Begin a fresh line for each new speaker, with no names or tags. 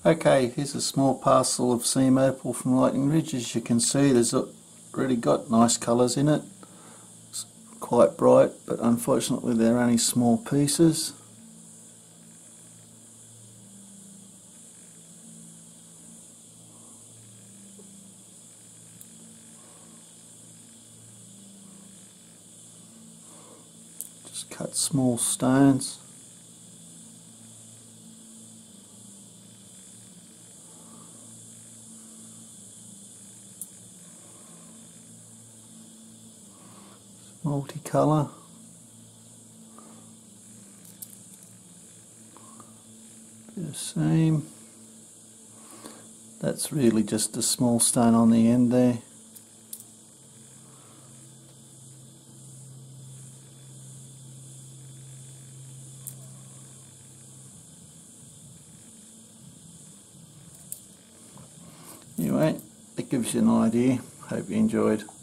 Okay, here's a small parcel of seam opal from Lightning Ridge. As you can see, there's already got nice colours in it. It's quite bright, but unfortunately they're only small pieces. Just cut small stones. Multicolour. Bit of seam. That's really just a small stone on the end there. Anyway, that gives you an idea. Hope you enjoyed.